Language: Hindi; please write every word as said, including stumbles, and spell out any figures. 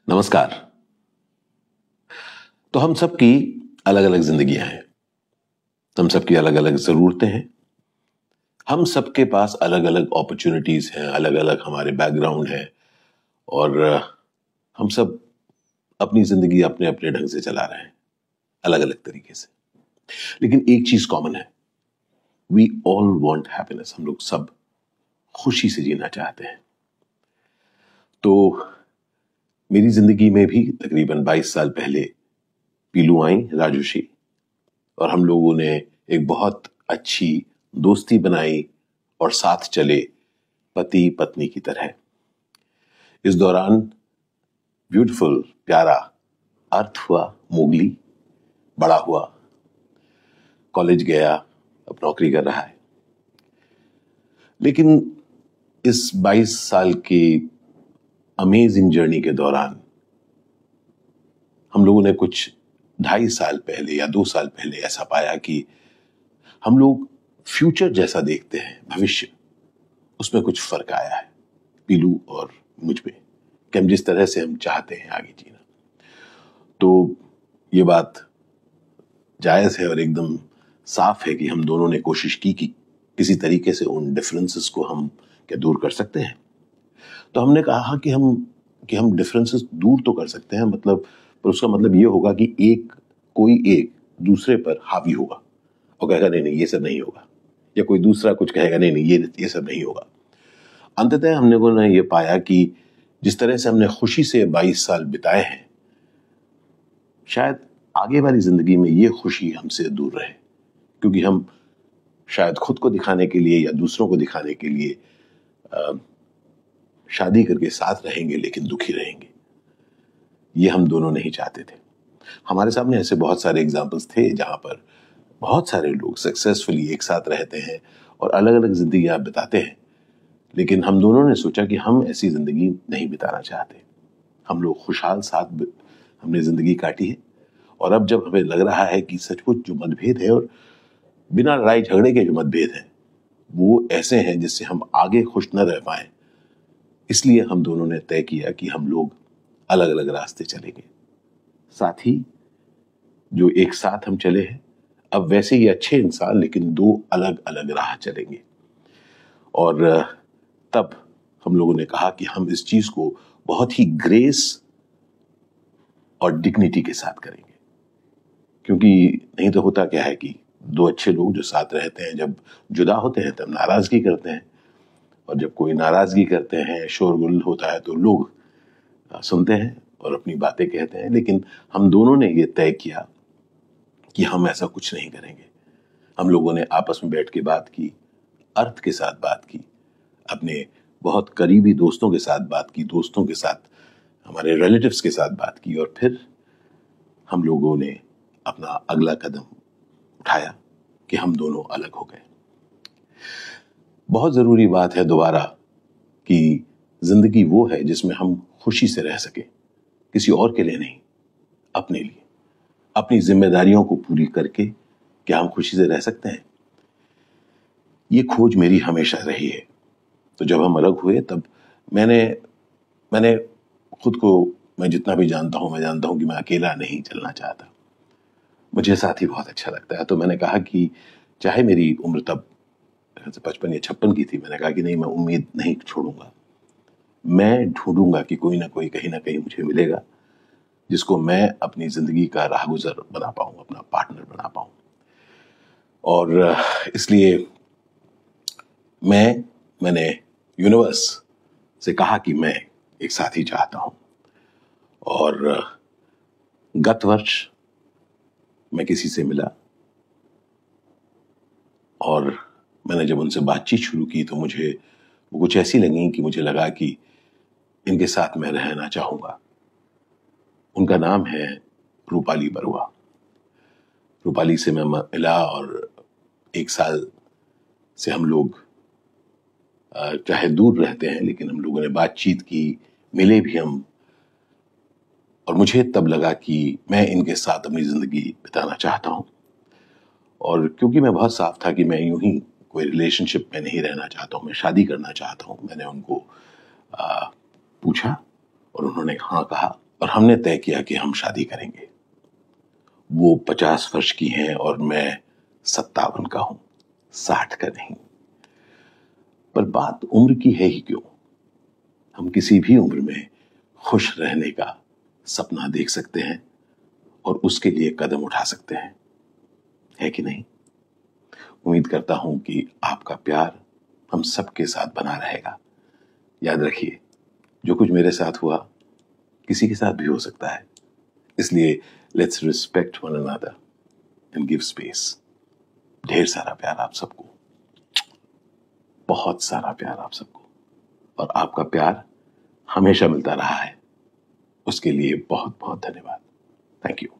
नमस्कार। तो हम सबकी अलग अलग जिंदगियां हैं, हम सबकी अलग अलग जरूरतें हैं, हम सबके पास अलग अलग अपॉर्चुनिटीज हैं, अलग अलग हमारे बैकग्राउंड है और हम सब अपनी जिंदगी अपने अपने ढंग से चला रहे हैं, अलग अलग तरीके से। लेकिन एक चीज कॉमन है, वी ऑल वांट हैप्पीनेस। हम लोग सब खुशी से जीना चाहते हैं। तो मेरी जिंदगी में भी तकरीबन बाईस साल पहले पीलू आई, राजुशी, और हम लोगों ने एक बहुत अच्छी दोस्ती बनाई और साथ चले पति पत्नी की तरह। इस दौरान ब्यूटीफुल प्यारा अर्थ हुआ, मोगली बड़ा हुआ, कॉलेज गया, अब नौकरी कर रहा है। लेकिन इस बाईस साल की अमेजिंग जर्नी के दौरान हम लोगों ने कुछ ढाई साल पहले या दो साल पहले ऐसा पाया कि हम लोग फ्यूचर जैसा देखते हैं, भविष्य, उसमें कुछ फर्क आया है पीलू और मुझ में, कि हम जिस तरह से हम चाहते हैं आगे जीना। तो ये बात जायज है और एकदम साफ है कि हम दोनों ने कोशिश की कि किसी तरीके से उन डिफरेंसेस को हम क्या दूर कर सकते हैं। तो हमने कहा कि हम कि हम डिफरेंसेस दूर तो कर सकते हैं, मतलब पर उसका मतलब ये होगा कि एक कोई एक दूसरे पर हावी होगा और कहेगा नहीं नहीं ये सब नहीं होगा, या कोई दूसरा कुछ कहेगा नहीं नहीं ये ये सब नहीं होगा। अंततः हमने को ने ये पाया कि जिस तरह से हमने खुशी से बाईस साल बिताए हैं, शायद आगे वाली जिंदगी में ये खुशी हमसे दूर रहे, क्योंकि हम शायद खुद को दिखाने के लिए या दूसरों को दिखाने के लिए आ, शादी करके साथ रहेंगे लेकिन दुखी रहेंगे। ये हम दोनों नहीं चाहते थे। हमारे सामने ऐसे बहुत सारे एग्जाम्पल्स थे जहां पर बहुत सारे लोग सक्सेसफुली एक साथ रहते हैं और अलग अलग जिंदगियां बिताते हैं, लेकिन हम दोनों ने सोचा कि हम ऐसी जिंदगी नहीं बिताना चाहते। हम लोग खुशहाल साथ हमने जिंदगी काटी है और अब जब हमें लग रहा है कि सचमुच जो मतभेद है और बिना लड़ाई झगड़े के जो मतभेद हैं वो ऐसे हैं जिससे हम आगे खुश न रह पाए, इसलिए हम दोनों ने तय किया कि हम लोग अलग अलग रास्ते चलेंगे। साथ ही जो एक साथ हम चले हैं, अब वैसे ही अच्छे इंसान लेकिन दो अलग अलग राह चलेंगे। और तब हम लोगों ने कहा कि हम इस चीज को बहुत ही ग्रेस और डिग्निटी के साथ करेंगे, क्योंकि नहीं तो होता क्या है कि दो अच्छे लोग जो साथ रहते हैं जब जुदा होते हैं तब नाराजगी करते हैं, और जब कोई नाराजगी करते हैं, शोरगुल होता है, तो लोग सुनते हैं और अपनी बातें कहते हैं। लेकिन हम दोनों ने ये तय किया कि हम ऐसा कुछ नहीं करेंगे। हम लोगों ने आपस में बैठ के बात की, अर्थ के साथ बात की, अपने बहुत करीबी दोस्तों के साथ बात की, दोस्तों के साथ, हमारे रिलेटिव्स के साथ बात की, और फिर हम लोगों ने अपना अगला कदम उठाया कि हम दोनों अलग हो गए। बहुत जरूरी बात है दोबारा कि जिंदगी वो है जिसमें हम खुशी से रह सके, किसी और के लिए नहीं, अपने लिए, अपनी जिम्मेदारियों को पूरी करके क्या हम खुशी से रह सकते हैं। ये खोज मेरी हमेशा रही है। तो जब हम अलग हुए तब मैंने मैंने खुद को, मैं जितना भी जानता हूं, मैं जानता हूं कि मैं अकेला नहीं चलना चाहता, मुझे साथी बहुत अच्छा लगता है। तो मैंने कहा कि चाहे मेरी उम्र तब पचपन या छप्पन की थी, मैंने कहा कि नहीं, मैं उम्मीद नहीं छोड़ूंगा, मैं ढूंढूंगा कि कोई ना कोई कहीं ना कहीं मुझे मिलेगा जिसको मैं अपनी जिंदगी का राहगुजर बना पाऊं, अपना पार्टनर बना पाऊं। और इसलिए मैं मैंने यूनिवर्स से कहा कि मैं एक साथी चाहता हूं। और गत वर्ष मैं किसी से मिला और मैंने जब उनसे बातचीत शुरू की तो मुझे वो कुछ ऐसी लगी कि मुझे लगा कि इनके साथ मैं रहना चाहूंगा। उनका नाम है रूपाली बरुआ। रूपाली से मैं मिला और एक साल से हम लोग चाहे दूर रहते हैं लेकिन हम लोगों ने बातचीत की, मिले भी हम, और मुझे तब लगा कि मैं इनके साथ अपनी जिंदगी बिताना चाहता हूं। और क्योंकि मैं बहुत साफ था कि मैं यूं ही कोई रिलेशनशिप में नहीं रहना चाहता हूं, मैं शादी करना चाहता हूं, मैंने उनको आ, पूछा और उन्होंने हाँ कहा। और हमने तय किया कि हम शादी करेंगे। वो पचास वर्ष की हैं और मैं सत्तावन का हूं, साठ का नहीं। पर बात उम्र की है ही क्यों, हम किसी भी उम्र में खुश रहने का सपना देख सकते हैं और उसके लिए कदम उठा सकते हैं, है कि नहीं? उम्मीद करता हूं कि आपका प्यार हम सबके साथ बना रहेगा। याद रखिए, जो कुछ मेरे साथ हुआ किसी के साथ भी हो सकता है, इसलिए let's respect one another and give space. ढेर सारा प्यार आप सबको, बहुत सारा प्यार आप सबको, और आपका प्यार हमेशा मिलता रहा है, उसके लिए बहुत बहुत धन्यवाद। Thank you.